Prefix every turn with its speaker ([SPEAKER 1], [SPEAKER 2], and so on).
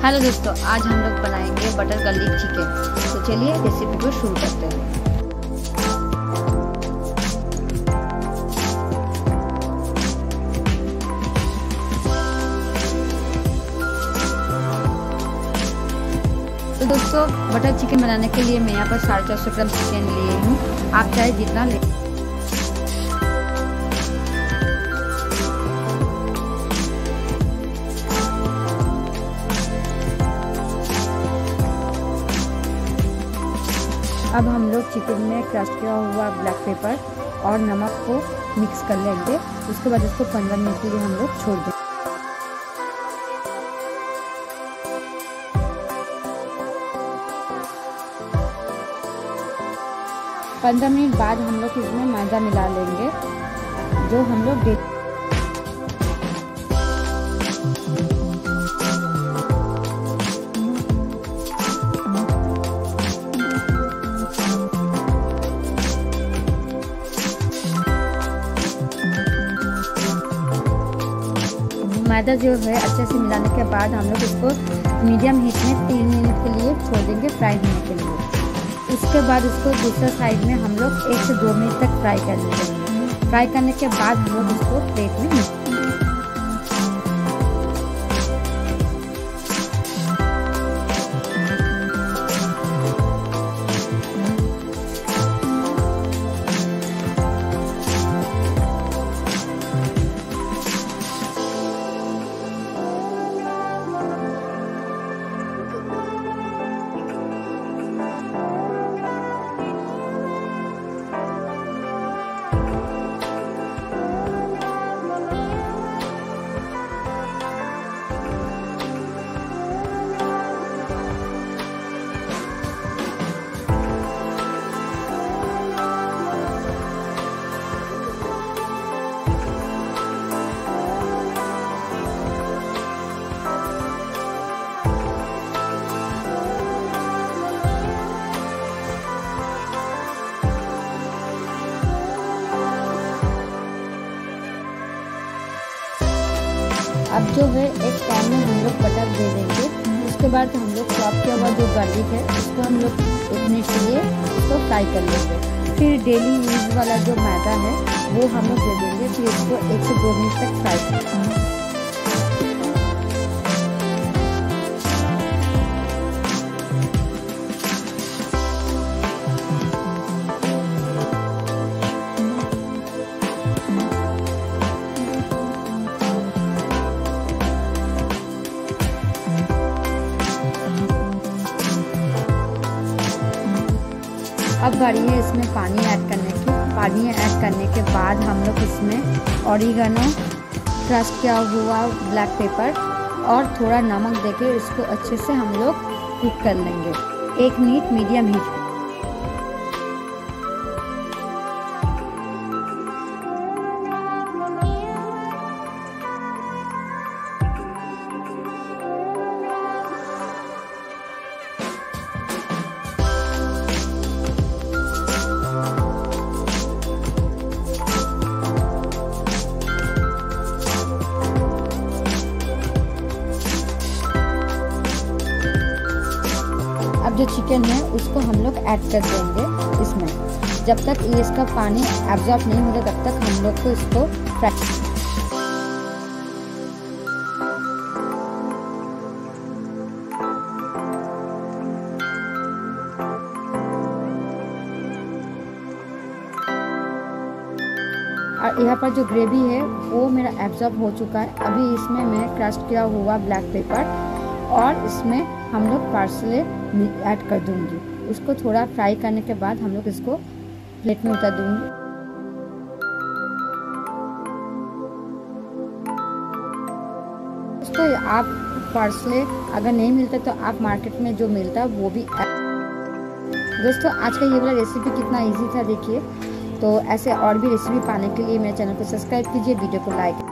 [SPEAKER 1] Hello दोस्तों, आज हम लोग बनाएंगे बटर गार्लिक चिकन। तो चलिए रेसिपी को शुरू करते हैं। तो दोस्तों, बटर चिकन बनाने के लिए मैं यहाँ पर 450 ग्राम चिकन लिए हूँ। आप चाहे जितना ले। अब हम लोग चिकन में क्रश किया हुआ ब्लैक पेपर और नमक को मिक्स कर लेंगे। उसके बाद इसको 15 मिनट के लिए हम लोग छोड़ देंगे। 15 मिनट बाद हम लोग इसमें मैदा मिला लेंगे, जो हम लोग मैदा जो है अच्छे से मिलाने के बाद हम लोग इसको मीडियम हीट में 3 मिनट के लिए छोड़ देंगे फ्राई होने के लिए। उसके बाद इसको दूसरा साइड में हम लोग 1 से 2 मिनट तक फ्राई कर लेंगे। फ्राई करने के बाद हम लोग इसको प्लेट में अब जो है एक पैन में हम लोग बटर दे देंगे। उसके बाद हम लोग चॉप किया हुआ जो गार्लिक है उसको हम लोग 1 मिनट के लिए इसको फ्राई कर लेंगे। फिर डेली यूज वाला जो मैदा है वो हम लोग दे देंगे। फिर इसको 1 से 2 मिनट तक फ्राई करेंगे। अब बारी है इसमें पानी ऐड करने के बाद हम लोग इसमें ऑरिगेनो, क्रश किया हुआ ब्लैक पेपर और थोड़ा नमक देके इसको अच्छे से हम लोग कुक कर लेंगे 1 मिनट मीडियम हीट। अब जो चिकन है उसको हम लोग ऐड कर देंगे इसमें। जब तक ये इसका पानी एब्जॉर्ब नहीं होगा तब तक हम लोग को इसको फ्राई। और यहाँ पर जो ग्रेवी है वो मेरा एब्जॉर्ब हो चुका है। अभी इसमें मैं क्रश किया हुआ ब्लैक पेपर और इसमें हम लोग पार्सले ऐड कर दूंगी। उसको थोड़ा फ्राई करने के बाद हम लोग इसको प्लेट में उतार दूंगी। दोस्तों, आप पार्सले अगर नहीं मिलता तो आप मार्केट में जो मिलता है वो भी। दोस्तों, आज का ये वाला रेसिपी कितना इजी था देखिए। तो ऐसे और भी रेसिपी पाने के लिए मेरे चैनल को सब्सक्राइब कीजिए, वीडियो को लाइक